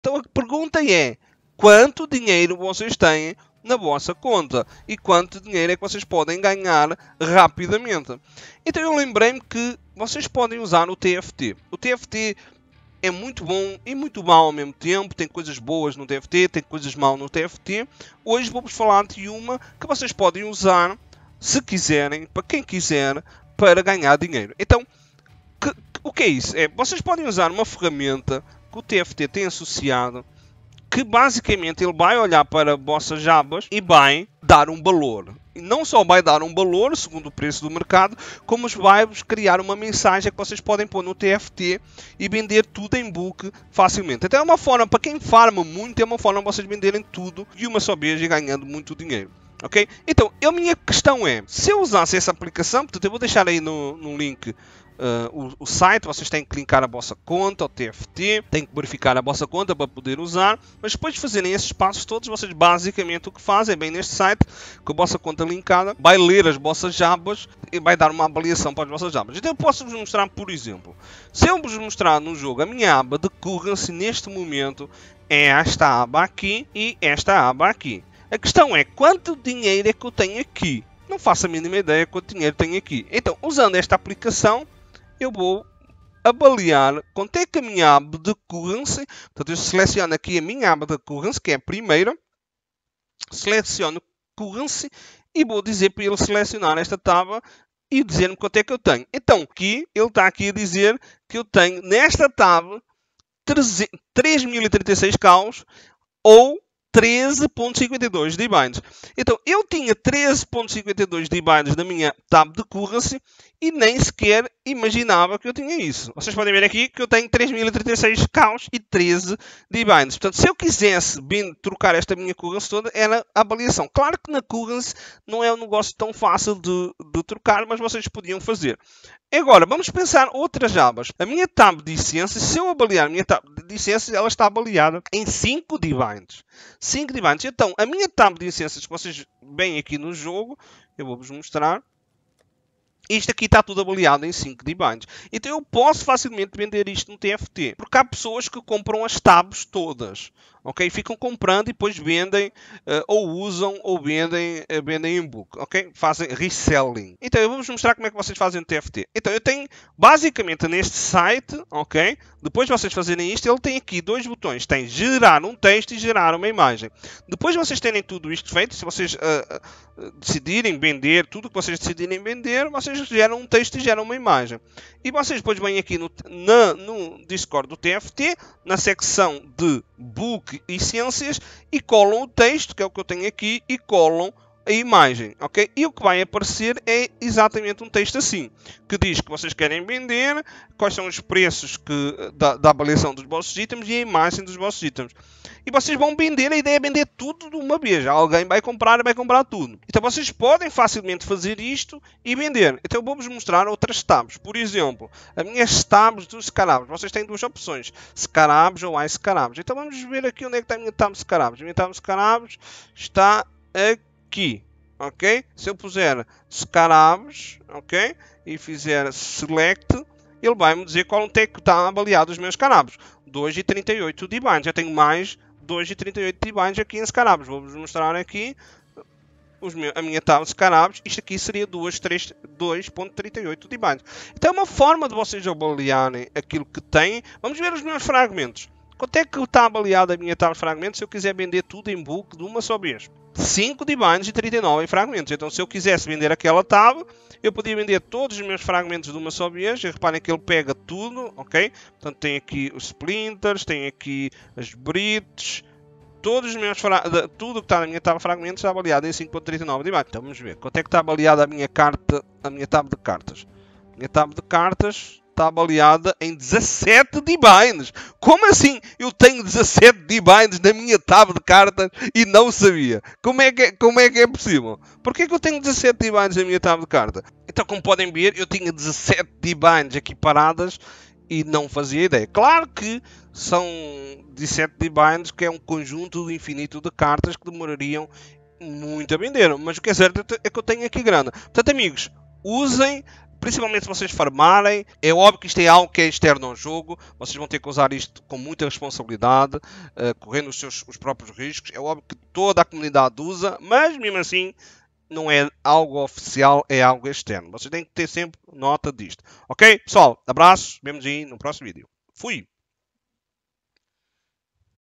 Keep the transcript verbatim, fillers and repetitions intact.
Então a pergunta é, quanto dinheiro vocês têm na vossa conta e quanto dinheiro é que vocês podem ganhar rapidamente? Então eu lembrei-me que vocês podem usar o T F T. O T F T é muito bom e muito mau ao mesmo tempo. Tem coisas boas no T F T, tem coisas mal no T F T. Hoje vou-vos falar de uma que vocês podem usar, se quiserem, para quem quiser, para ganhar dinheiro. Então, que, o que é isso? É, vocês podem usar uma ferramenta que o T F T tem associado, que basicamente ele vai olhar para vossas abas e vai dar um valor. E não só vai dar um valor, segundo o preço do mercado, como vai-vos criar uma mensagem que vocês podem pôr no T F T e vender tudo em book facilmente. Então é uma forma, para quem farma muito, é uma forma de vocês venderem tudo de uma só vez e ganhando muito dinheiro. Ok? Então, a minha questão é, se eu usasse essa aplicação, portanto eu vou deixar aí no, no link uh, o, o site, vocês têm que linkar a vossa conta ao T F T, têm que verificar a vossa conta para poder usar, mas depois de fazerem esses passos todos, vocês basicamente o que fazem, bem neste site, com a vossa conta linkada, vai ler as vossas abas e vai dar uma avaliação para as vossas abas. Então eu posso vos mostrar, por exemplo, se eu vos mostrar no jogo a minha aba de currency neste momento, é esta aba aqui e esta aba aqui. A questão é, quanto dinheiro é que eu tenho aqui? Não faço a mínima ideia quanto dinheiro tenho aqui. Então, usando esta aplicação, eu vou avaliar quanto é que a minha aba de currency, portanto, eu seleciono aqui a minha aba de currency, que é a primeira, seleciono currency e vou dizer para ele selecionar esta tábua e dizer-me quanto é que eu tenho. Então, aqui, ele está aqui a dizer que eu tenho, nesta tábua, três mil e trinta e seis caos ou treze vírgula cinquenta e dois de Binance. Então, eu tinha treze vírgula cinquenta e dois de Binance na minha tab de currency e nem sequer imaginava que eu tinha isso. Vocês podem ver aqui que eu tenho três mil e trinta e seis caos e treze de Binance. Portanto, se eu quisesse bem trocar esta minha currency toda, era a avaliação. Claro que na currency não é um negócio tão fácil de, de trocar, mas vocês podiam fazer. Agora, vamos pensar outras abas. A minha tab de licenças, se eu avaliar a minha tab de licenças, ela está avaliada em cinco de Binance. cinco de Binance. Então, a minha tab de licenças que vocês veem aqui no jogo, eu vou-vos mostrar. Isto aqui está tudo avaliado em cinco de Binance. Então eu posso facilmente vender isto no T F T. Porque há pessoas que compram as tabs todas. Ok? Ficam comprando e depois vendem, uh, ou usam, ou vendem, uh, vendem em book. Ok? Fazem reselling. Então eu vou-vos mostrar como é que vocês fazem no T F T. Então eu tenho, basicamente neste site, ok? Depois de vocês fazerem isto, ele tem aqui dois botões. Tem gerar um texto e gerar uma imagem. Depois de vocês terem tudo isto feito, se vocês uh, uh, decidirem vender, tudo que vocês decidirem vender, vocês geram um texto e geram uma imagem. E vocês depois vêm aqui no, na, no Discord do T F T, na secção de book e ciências, e colam o texto, que é o que eu tenho aqui, e colam a imagem, ok? E o que vai aparecer é exatamente um texto assim, que diz que vocês querem vender, quais são os preços que, da, da avaliação dos vossos itens e a imagem dos vossos itens. E vocês vão vender, a ideia é vender tudo de uma vez. Alguém vai comprar e vai comprar tudo. Então vocês podem facilmente fazer isto e vender. Então eu vou-vos mostrar outras tabs. Por exemplo, as minhas tabs dos Scarabs. Vocês têm duas opções, Scarabs ou iScarabs. Então vamos ver aqui onde é que está a minha tab de Scarabs. A minha tab de Scarabs está aqui. Ok? Se eu puser Scarabs, ok? E fizer Select, ele vai me dizer qual é que está avaliado os meus Scarabs. dois vírgula trinta e oito de Binance. Já tenho mais dois vírgula trinta e oito de Binance aqui em Scarabs. Vou-vos mostrar aqui os meus, a minha tab de Scarabs. Isto aqui seria dois vírgula trinta e oito de Binance. Então é uma forma de vocês avaliarem aquilo que têm. Vamos ver os meus fragmentos. Quanto é que está avaliada a minha tab de fragmentos se eu quiser vender tudo em bulk de uma só vez? cinco de Binance e trinta e nove em fragmentos. Então, se eu quisesse vender aquela tab, eu podia vender todos os meus fragmentos de uma só vez. E reparem que ele pega tudo, ok? Portanto, tem aqui os splinters, tem aqui as brits, todos os meus tudo que está na minha tab de fragmentos está avaliado em cinco vírgula trinta e nove de Binance. Então, vamos ver. Quanto é que está avaliada a minha carta, a minha tab de cartas? A minha tab de cartas está avaliada em dezassete de Binance. Como assim eu tenho dezassete de Binance na minha tab de cartas e não sabia? Como é que é, como é, que é possível? Porquê que eu tenho dezassete de Binance na minha tab de cartas? Então, como podem ver, eu tinha dezassete de Binance aqui paradas e não fazia ideia. Claro que são dezassete de Binance, que é um conjunto infinito de cartas que demorariam muito a vender. Mas o que é certo é que eu tenho aqui grana. Portanto, amigos, usem Principalmente se vocês farmarem, é óbvio que isto é algo que é externo ao jogo, vocês vão ter que usar isto com muita responsabilidade, uh, correndo os seus os próprios riscos. É óbvio que toda a comunidade usa, mas mesmo assim não é algo oficial, é algo externo. Vocês têm que ter sempre nota disto. Ok, pessoal? Abraços, vemos aí no próximo vídeo. Fui!